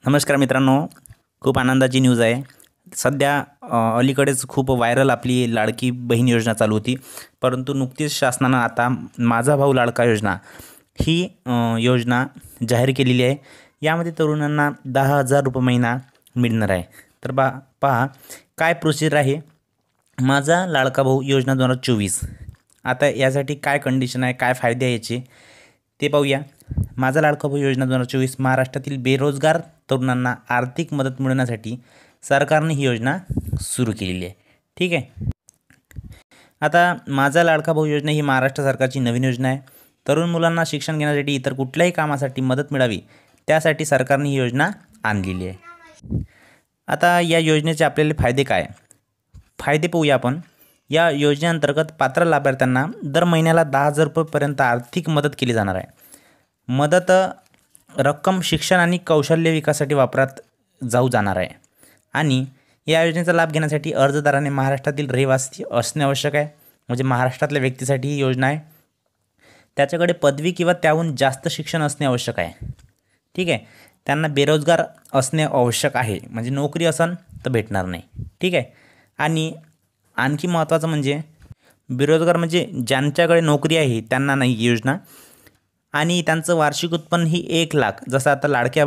नमस्कार मित्रांनो, खूप आनंदाची न्यूज आहे. सध्या अलीकडेच खूप व्हायरल आपली लाडकी बहीण योजना चालू होती. परंतु नुकतीच शासनानं आता माझा भाऊ लाडका योजना ही योजना जाहीर केलेली आहे. यामध्ये तरुणांना 10,000 रुपये महिना मिळणार आहे. तर पहा काय प्रोसिजर आहे. माझा लाडका भाऊ योजना 2024. आता यासाठी काय कंडिशन आहे, काय फायदे आहे याचे ते पाहूया. माझा लाडका भाऊ योजना 2024 महाराष्ट्रातील बेरोजगार तरुणांना आर्थिक मदत मिळवण्यासाठी सरकारने ही योजना सुरू केलेली आहे. ठीक आहे. आता माझा लाडका भाऊ योजना ही महाराष्ट्र सरकारची नवीन योजना आहे. तरुण मुलांना शिक्षण घेण्यासाठी इतर कुठल्याही कामासाठी मदत मिळावी त्यासाठी सरकारने ही योजना आणलेली आहे. आता या योजनेचे आपल्याला फायदे काय, फायदे पाहूया आपण. या योजनेअंतर्गत पात्र लाभार्थ्यांना दर महिन्याला 10,000 रुपयेपर्यंत आर्थिक मदत केली जाणार आहे. मदत रक्कम शिक्षण आणि कौशल्य विकासासाठी वापरात जाणार आहे. आणि या योजनेचा लाभ घेण्यासाठी अर्जदाराने महाराष्ट्रातील रहिवासी असणे आवश्यक आहे. म्हणजे महाराष्ट्रातल्या व्यक्तीसाठी ही योजना आहे. त्याच्याकडे पदवी किंवा त्याहून जास्त शिक्षण असणे आवश्यक आहे. ठीक आहे. त्यांना बेरोजगार असणे आवश्यक आहे. म्हणजे नोकरी असन तर भेटणार नाही. ठीक आहे. आणि आणखी महत्त्वाचं म्हणजे बेरोजगार म्हणजे ज्यांच्याकडे नोकरी आहे त्यांना नाही योजना. आणि त्यांचं वार्षिक उत्पन्न ही 1,00,000, जसं आता लाडक्या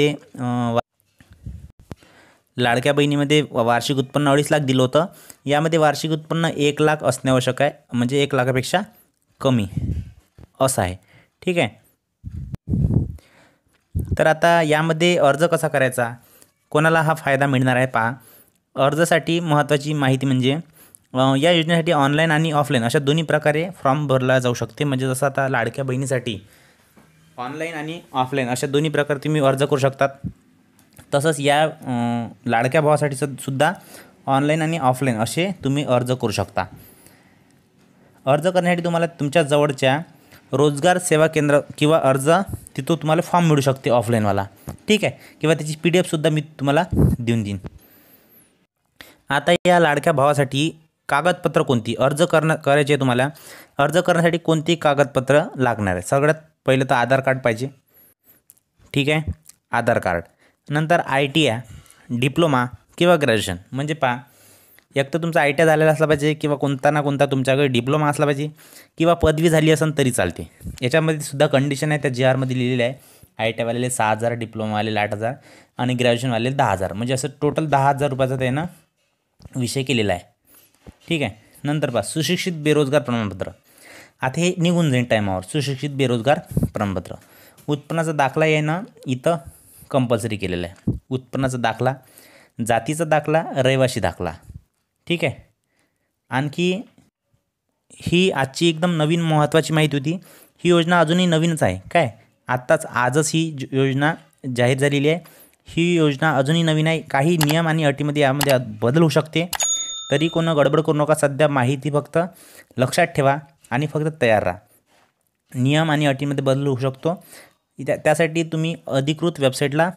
बहिणीमध्ये वार्षिक उत्पन्न 2.5 लाख दिलं होतं. यामध्ये वार्षिक उत्पन्न 1,00,000 असणे आवश्यक आहे. म्हणजे 1,00,000पेक्षा कमी असं आहे. ठीक आहे. तर आता यामध्ये अर्ज कसा करायचा, कोणाला हा फायदा मिळणार आहे पहा. अर्जासाठी महत्त्वाची माहिती म्हणजे या योजनेसाठी ऑनलाईन आणि ऑफलाईन अशा दोन्ही प्रकारे फॉर्म भरला जाऊ शकते. म्हणजे जसं आता लाडक्या बहिणीसाठी ऑनलाईन आणि ऑफलाईन अशा दोन्ही प्रकारे तुम्ही अर्ज करू शकतात. तसंच या लाडक्या भावासाठी सुद्धा ऑनलाईन आणि ऑफलाईन असे तुम्ही अर्ज करू शकता. अर्ज करण्यासाठी तुम्हाला तुमच्या जवळच्या रोजगार सेवा केंद्र किंवा अर्ज तिथं तुम्हाला फॉर्म मिळू शकते ऑफलाईनवाला. ठीक आहे. किंवा त्याची PDF सुद्धा मी तुम्हाला देऊन देईन. आता या लाडक्या भावासाठी कागदपत्र कोणती करायचे आहे तुम्हाला. अर्ज करण्यासाठी कोणती कागदपत्र लागणार आहे. सगळ्यात पहिलं तर आधार कार्ड पाहिजे. ठीक आहे. आधार कार्ड, नंतर ITI, डिप्लोमा किंवा ग्रॅज्युएशन. म्हणजे पहा, एक तर तुमचा ITI झालेला असला पाहिजे किंवा कोणता ना कोणता तुमच्याकडे डिप्लोमा असला पाहिजे किंवा पदवी झाली असेल तरी चालते. याच्यामध्ये सुद्धा कंडिशन आहे, त्या GRमध्ये लिहिलेलं आहे. ITI वालेले 6,000, डिप्लोमावाले 8,000 आणि ग्रॅज्युएशनवाले 10,000. म्हणजे असं टोटल 10,000 रुपयाचा त्यानं विषय केलेला आहे. ठीक आहे. नंतर पहा, सुशिक्षित बेरोजगार प्रमाणपत्र. आता हे निघून जाईल टायमावर. सुशिक्षित बेरोजगार प्रमाणपत्र. उत्पन्नाचा दाखला येणं इथं कंपल्सरी केलेलं आहे. उत्पन्नाचा दाखला, जातीचा दाखला, रहिवासी दाखला. ठीक आहे. आणखी ही आजची एकदम नवीन महत्त्वाची माहिती होती. ही योजना अजूनही नवीनच आहे. काय आजच ही योजना जाहीर झालेली आहे. ही योजना अजूनही नवीन आहे. काही नियम आणि अटीमध्ये यामध्ये बदल होऊ शकते. तरी कोण गडबड करू नका. सध्या माहिती फक्त लक्षात ठेवा आणि फक्त तयार राहा. नियम आणि अटीमध्ये बदल होऊ शकतो. त्यासाठी तुम्ही अधिकृत वेबसाईटला